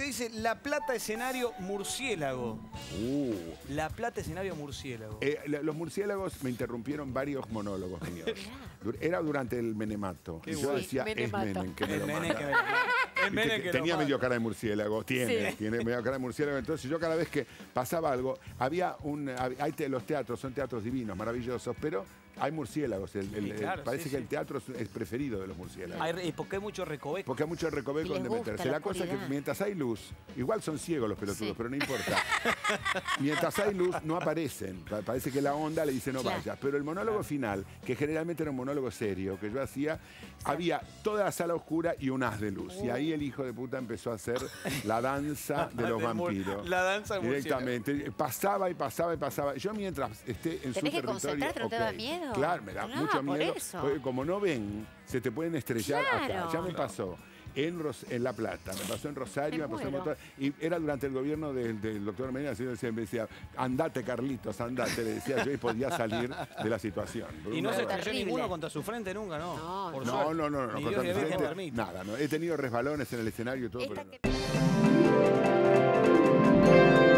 dice La Plata escenario murciélago. La Plata escenario murciélago. Los murciélagos me interrumpieron varios monólogos míos. Era durante el menemato. Y yo decía, es Menem que me lo manda. Tenía medio cara de murciélago, tiene medio cara de murciélago. Entonces yo cada vez que pasaba algo, los teatros son teatros divinos, maravillosos, pero hay murciélagos. Parece que el teatro es preferido de los murciélagos. Porque hay mucho recoveco. Porque hay mucho recoveco donde meterse. La cosa es que mientras hay luz, igual son ciegos los pelotudos, pero no importa. Mientras hay luz, no aparecen. Parece que la onda le dice no vayas. Pero el monólogo final, que generalmente era un monólogo serio, que yo hacía, había toda la sala oscura y un haz de luz. Y ahí el hijo de puta empezó a hacer la danza de los vampiros. La danza del directamente. Pasaba y pasaba y pasaba. Yo mientras esté en su territorio... ¿Tenés que concentrarte? ¿No te da miedo? Claro, me da mucho miedo. Porque como no ven, se te pueden estrellar acá. Ya me pasó. En La Plata, me pasó en Rosario, me pasó en Montoya, y era durante el gobierno del doctor Medina, me decía, andate Carlitos, andate, le decía yo, y podía salir de la situación. Y no se estrelló ninguno contra su frente nunca, ¿no? No, contra mi frente, nada, no. He tenido resbalones en el escenario y todo, pero no.